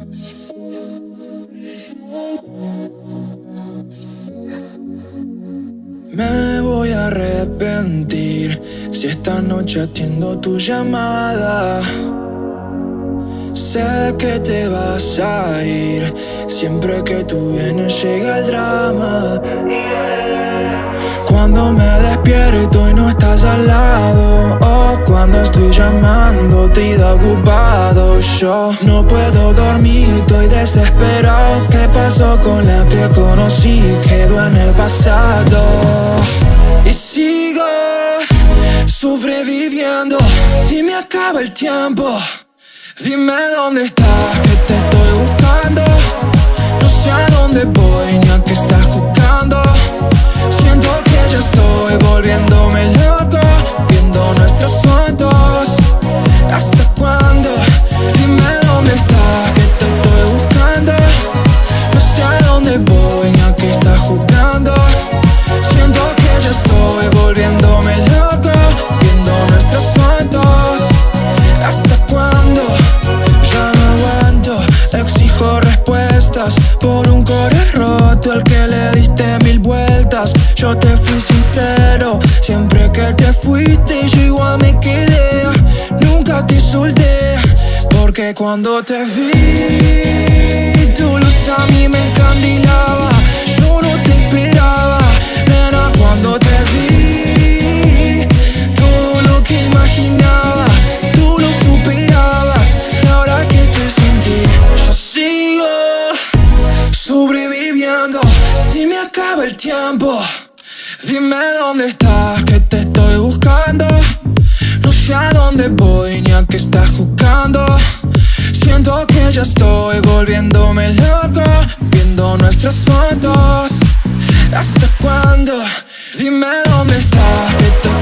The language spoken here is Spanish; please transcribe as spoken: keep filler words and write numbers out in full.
Me voy a arrepentir si esta noche atiendo tu llamada. Sé que te vas a ir, siempre que tú vienes llega el drama. Cuando me despierto y no estás al lado, o cuando estoy llamándote y da ocupado, yo no puedo dormir, estoy desesperado. ¿Qué pasó con la que conocí? Quedó en el pasado. Y sigo sobreviviendo, si me acaba el tiempo. Dime dónde estás, que te estoy buscando. No sé a dónde voy, ni a qué estás jugando. Siento que ya estoy volviéndome loco, viendo nuestras fotos. ¿Hasta cuándo? Dime dónde estás, que te estoy buscando. No sé a dónde voy, ni a qué estás jugando. Siento que ya estoy volviéndome loco, viendo nuestras fotos. ¿Hasta cuándo? Ya no aguanto, exijo respuestas por un corazón roto al que le diste mil vueltas. Yo te fui sincero, siempre que te fuiste yo igual me quedé. Nunca te solté, porque cuando te vi tu luz a mí me encandilaba. Yo no te esperaba, nena, cuando te vi todo lo que imaginaba tú lo superabas. Y ahora que estoy sin ti yo sigo sobreviviendo, si me acaba el tiempo. Dime dónde estás, que te estoy buscando. No sé a dónde voy, ni a qué estás jugando. Siento que ya estoy volviéndome loco, viendo nuestras fotos. ¿Hasta cuándo? Dime dónde estás, que te